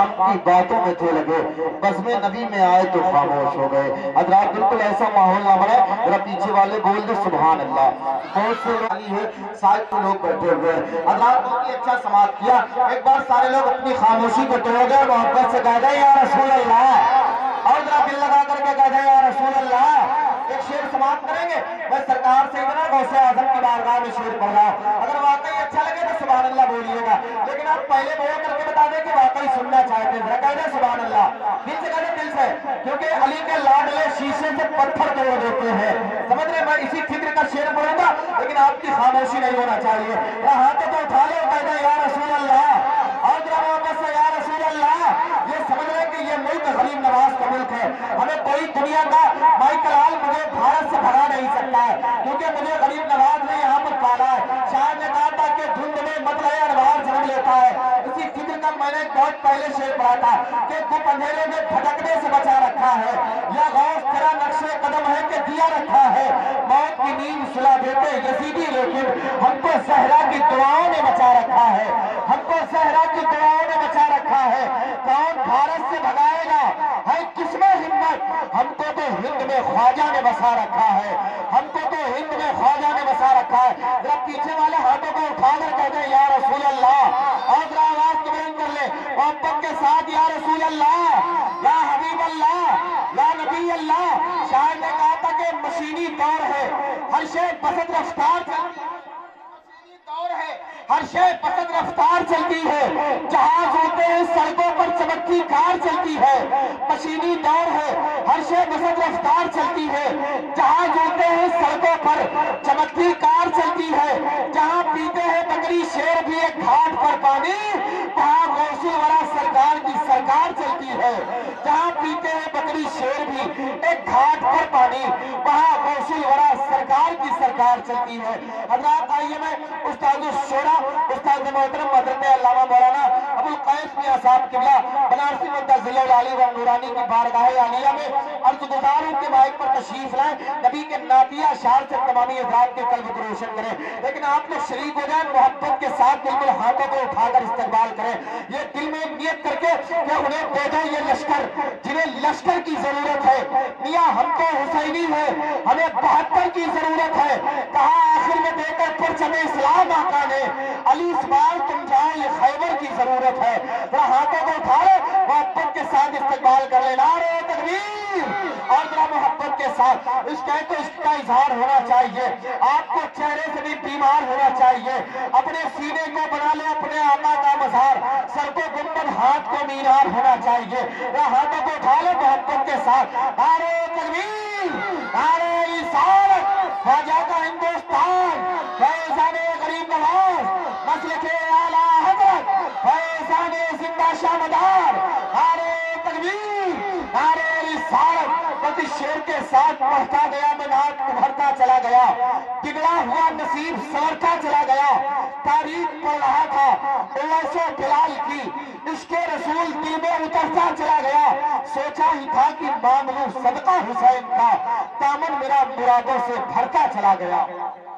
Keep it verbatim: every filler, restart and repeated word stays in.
کی باتوں میں تھے لگے، بزم نبی میں آئے تو خاموش ہو گئے۔ حضرات بالکل ایسا ماحول نہ بنے، ذرا پیچھے والے بول دے سبحان اللہ۔ بہت سے والی ہے ساتھ لوگ بیٹھے ہوئے ہیں، حضرات بہت ہی اچھا سماعت کیا۔ ایک بار سارے لوگ اپنی خاموشی کو توڑ گئے، محبت سے کہہ دیں یا رسول اللہ، اور ذرا دل لگا کر کے کہہ دیں یا رسول اللہ۔ ایک شعر سماعت کریں گے، میں سرکار سے اتنا غوث اعظم کی بارگاہ میں شعر پڑھ رہا ہوں، اگر واقعی اچھا لگے تو سبحان اللہ بولیے گا، لیکن آپ پہلے بول کر کے بتا دیں کہ واقعی سننا چاہتے ہیں، ذرا کہہ دیں سبحان اللہ، دل سے کہہ دیں دل سے، کیونکہ علی کے لاڈلے شیشے سے پتھر توڑ دیتے ہیں۔ سمجھ رہے، میں اسی فکر کا شعر پڑھوں گا لیکن آپ کی خاموشی نہیں ہونا چاہیے۔ ہاتھوں کو اٹھا لو، کہہ دیں یا رسول اللہ، اور ذرا محبت سے یا رسول اللہ۔ یہ سمجھ رہے کہ یہ ملک غریب نواز کا ملک ہے، ہمیں کوئی دنیا کا مائیکل آل مجھے بھارت سے بھگا نہیں سکتا ہے، کیونکہ مجھے غریب نواز نے یہاں پر پالا ہے۔ شاعر نے کہا تھا کہ دھند میں مطلع انوار جنم لیتا ہے، اسی فکر کا میں نے بہت پہلے شعر پڑھا تھا کہ گپ اندھیرے میں بھٹکنے سے بچا رکھا ہے، یا غوث تیرا نقش قدم ہے کہ دیا رکھا ہے، موت کی نیند سلا دیتے یزیدی لیکن ہم کو صحرا کی دعاؤں نے بچا رکھا ہے، ہم کو صحرا کی دعاؤں نے بچا رکھا ہے۔ کون بھارت سے بھگائے گا، ہے کس میں ہمت، ہم کو تو ہند میں خواجہ نے بسا رکھا ہے، ہم کو تو ہند میں خواجہ نے بسا رکھا ہے۔ ذرا پیچھے والے ہاتھوں کو اٹھا کر کہتے ہیں یا رسول اللہ، اور ذرا آواز کو بلند کر لے محبت کے ساتھ یا رسول اللہ، یا حبیب اللہ، یا نبی اللہ۔ شاعر نے کہا تھا کہ مشینی دور ہے، ہر شے بسط رفتار چلتی ہے، دور ہے ہر شے بسط رفتار چلتی ہے، جہاز ہوتے ہیں سڑکوں پر چمکتی کار چلتی ہے، مشینی دور ہے ہر شے بسط رفتار چلتی ہے، جہاز ہوتے ہیں سڑکوں پر چمکتی کار چلتی ہے، جہاں پیتے ہیں بکری شیر بھی ایک گھاٹ پر پانی، وہاں غوث الورا سرکار کی سرکار چلتی ہے، جہاں پیتے ہیں بکری شیر بھی ایک گھاٹ پر پانی، وہاں غوث الورا سرکار کی سرکار چلتی ہے۔ حضرات آئیے میں استاد الشورا استاد محترم حضرت علامہ مولانا ابو القیس میاں صاحب قبلہ بنارسی مدظل العالی و نورانی کی بارگاہ عالیہ میں عرض گزار ہوں کہ مائک پر تشریف لائیں، نبی کے نعتیہ اشعار سے تمامی حضرات کے قلب کو روشن کریں، لیکن آپ لوگ شریک ہو جائیں، محبت کے ساتھ بالکل ہاتھوں کو اٹھا کر استقبال کریں، یہ دل میں نیت کر کے کہ انہیں دے دو یہ لشکر جنہیں لشکر کی ضرورت ہے، میاں ہم کو حسینی ہے ہمیں بہتر کی ضرورت ہے، کہا آخر میں دے کر پرچم اسلام آقا نے، علی اس بار تم جاؤ یہ خیبر کی ضرورت ہے، ذرا ہاتھوں کو اٹھا لے محبت کے ساتھ استقبال کر لے، نعرہ تکبیر، اور ذرا محبت کے ساتھ اس کہے تو اس کا اظہار ہونا چاہیے، آپ کو چہرے سے بھی بیمار ہونا چاہیے، اپنے سینے کو بنا لے اپنے آقا کا مزار، سر کو گنبد ہاتھ کو مینار ہونا چاہیے، ذرا ہاتھوں کو اٹھا لے محبت کے ساتھ، نعرہ تکبیر، نعرہ رسالت، خواجہ کا ہندوستان، فیضان غریب نواز، مسلک اعلیٰ حضرت، فیضان زندہ شامدار، نعرہ تکبیر، نعرہ رسالت۔ بس اس شعر کے ساتھ پڑھتا گیا میں نعت ابھرتا چلا گیا، بگڑا ہوا نصیب سنورتا چلا گیا، تاریخ پڑھ رہا تھا اویس و بلال کی، عشق رسول دل میں اترتا چلا گیا، سوچا ہی تھا کہ مانگ لوں صدقہ حسین کا، دامن میرا مرادوں سے بھرتا چلا گیا۔